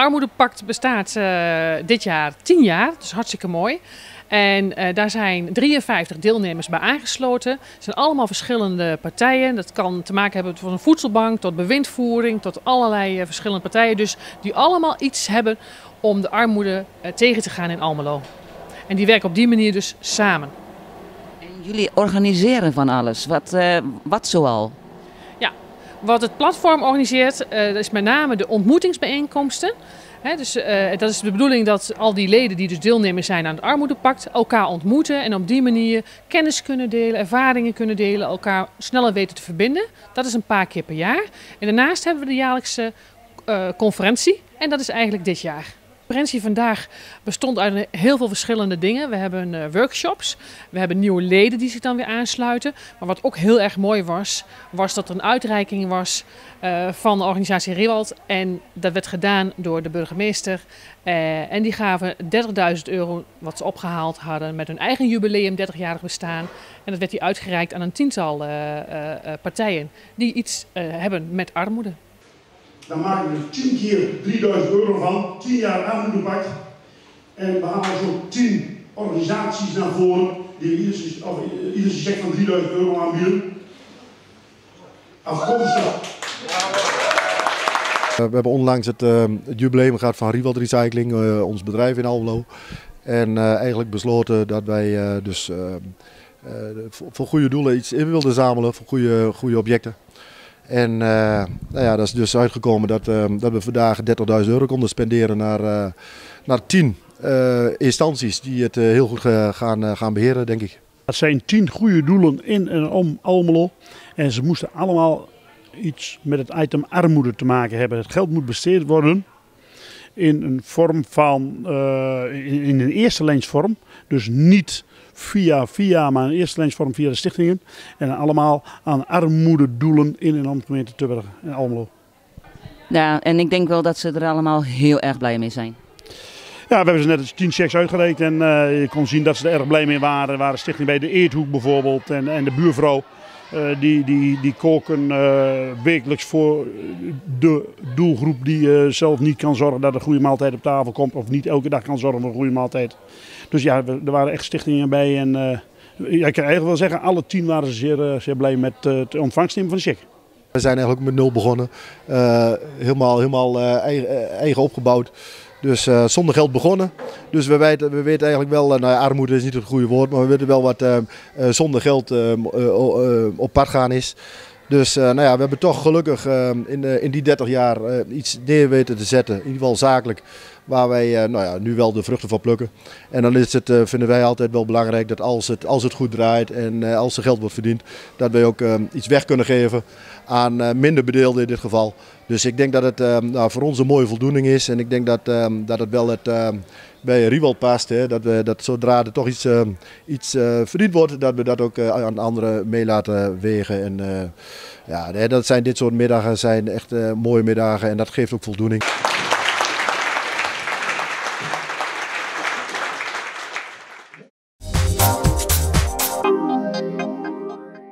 Armoedepact bestaat dit jaar 10 jaar, dat is hartstikke mooi. En daar zijn 53 deelnemers bij aangesloten. Het zijn allemaal verschillende partijen. Dat kan te maken hebben van een voedselbank tot bewindvoering, tot allerlei verschillende partijen. Dus die allemaal iets hebben om de armoede tegen te gaan in Almelo. En die werken op die manier dus samen. En jullie organiseren van alles. Wat zoal? Ja, wat het platform organiseert, dat is met name de ontmoetingsbijeenkomsten. Dus dat is de bedoeling dat al die leden die dus deelnemers zijn aan het Armoedepact elkaar ontmoeten en op die manier kennis kunnen delen, ervaringen kunnen delen, elkaar sneller weten te verbinden. Dat is een paar keer per jaar. En daarnaast hebben we de jaarlijkse conferentie en dat is eigenlijk dit jaar. De conferentie vandaag bestond uit heel veel verschillende dingen. We hebben workshops, we hebben nieuwe leden die zich dan weer aansluiten. Maar wat ook heel erg mooi was, was dat er een uitreiking was van de organisatie Riewald. En dat werd gedaan door de burgemeester. En die gaven €30.000 wat ze opgehaald hadden met hun eigen jubileum, 30-jarig bestaan. En dat werd die uitgereikt aan een tiental partijen die iets hebben met armoede. Dan maken we er 10 keer €3.000 van, 10 jaar Armoedepact. En we halen zo 10 organisaties naar voren die ieder check van €3.000 aanbieden. Afkomstig. We hebben onlangs het jubileum gehad van Riewald Recycling, ons bedrijf in Almelo. En eigenlijk besloten dat wij voor goede doelen iets in wilden zamelen, voor goede objecten. En dat is dus uitgekomen dat we vandaag €30.000 konden spenderen naar 10 instanties die het heel goed gaan beheren, denk ik. Het zijn 10 goede doelen in en om Almelo. En ze moesten allemaal iets met het item armoede te maken hebben. Het geld moet besteed worden in een vorm van, in een eerste lijnsvorm. Dus niet via, maar een eerste lijnsvorm via de stichtingen. En allemaal aan armoededoelen in en om de gemeente Tubbergen en Almelo. Ja, en ik denk wel dat ze er allemaal heel erg blij mee zijn. Ja, we hebben ze net 10 checks uitgereikt en je kon zien dat ze er erg blij mee waren. Er waren stichtingen bij de Eethoek bijvoorbeeld en de buurvrouw. Die koken wekelijks voor de doelgroep die zelf niet kan zorgen dat er een goede maaltijd op tafel komt. Of niet elke dag kan zorgen voor een goede maaltijd. Dus ja, er waren echt stichtingen bij. En ik kan eigenlijk wel zeggen, alle 10 waren zeer blij met het ontvangst nemen van de check. We zijn eigenlijk met 0 begonnen. Helemaal eigen opgebouwd. Dus zonder geld begonnen. Dus we weten eigenlijk wel, armoede is niet het goede woord, maar we weten wel wat zonder geld op pad gaan is. Dus we hebben toch gelukkig in die 30 jaar iets neer weten te zetten, in ieder geval zakelijk, waar wij nu wel de vruchten van plukken. En dan is het, vinden wij altijd wel belangrijk dat als het goed draait en als er geld wordt verdiend, dat wij ook iets weg kunnen geven aan minder bedeelden in dit geval. Dus ik denk dat het voor ons een mooie voldoening is en ik denk dat het wel bij Riewald past. Hè, dat zodra er toch iets verdiend wordt, dat we dat ook aan anderen mee laten wegen. En dit soort middagen zijn echt mooie middagen en dat geeft ook voldoening.